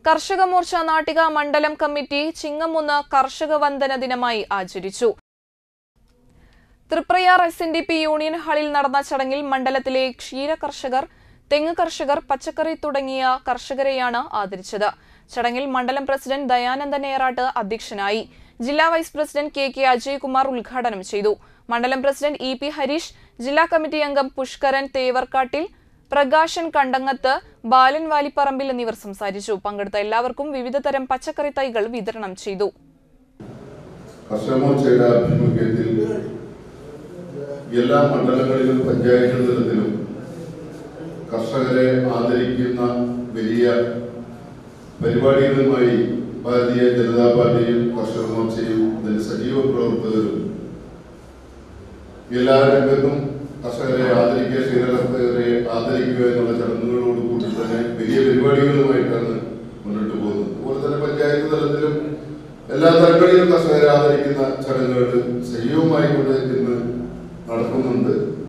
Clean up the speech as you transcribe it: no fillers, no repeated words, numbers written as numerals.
കർഷക മോർച്ച നാട്ടിക മണ്ഡലം കമ്മിറ്റി ചിങ്ങം-1 കർഷക വന്ദന ദിനമായി ആചരിച്ചു. തൃപ്രയാർ SNDP യൂണിയൻ ഹാളിൽ നടന്ന ചടങ്ങിൽ മണ്ഡലത്തിലെ ക്ഷീര കർഷകർ, തെങ്ങ് കർഷകർ, പച്ചക്കറി തുടങ്ങിയ കർഷകരെയാണ് ആദരിച്ചത്. ചടങ്ങിൽ മണ്ഡലം പ്രസിഡന്റ് ദയാനന്ദൻ ഏറാട്ട് അധ്യക്ഷനായി. ജില്ലാ വൈസ് പ്രസിഡന്റ് KK അജയ്കുമാർ ഉദ്ഘാടനം ചെയ്തു. മണ്ഡലം പ്രസിഡന്റ് EP ഹരീഷ്, ജില്ലാ കമ്മിറ്റി അംഗം പുഷ്കരൻ തേവർക്കാട്ടിൽ, പ്രകാശൻ കണ്ടങ്ങത്ത്, ബാലൻ വാലിപ്പറമ്പിൽ എന്നിവർ സംസാരിച്ചു. പങ്കെടുത്ത എല്ലാവർക്കും വിവിധ തരം പച്ചക്കറി തൈകൾ വിതരണം ചെയ്തു. എല്ലാ മണ്ഡലങ്ങളിലും പഞ്ചായത്ത് തലത്തിലും കർഷകരെ ആദരിക്കുന്ന വലിയ പരിപാടികളുമായി ഭാരതീയ ജനതാ പാർട്ടിയും കർഷക മോർച്ചയും അതിന്റെ സജീവ പ്രവർത്തകരും എല്ലാ രംഗത്തും കർഷകരെ ആദരിക്കുക, ക്ഷീരകർഷകരെ ആദരിക്കുക എന്നുള്ള ചടങ്ങുകളോട് കൂടി തന്നെ വലിയ പരിപാടികളുമായിട്ടാണ് മുന്നോട്ട് പോകുന്നത്. അതുപോലെ തന്നെ പഞ്ചായത്ത് തലത്തിലും എല്ലാ തലങ്ങളിലും കർഷകരെ ആദരിക്കുന്ന ചടങ്ങുകൾ സജീവമായിക്കൊണ്ട് ഇന്ന് നടക്കുന്നുണ്ട്.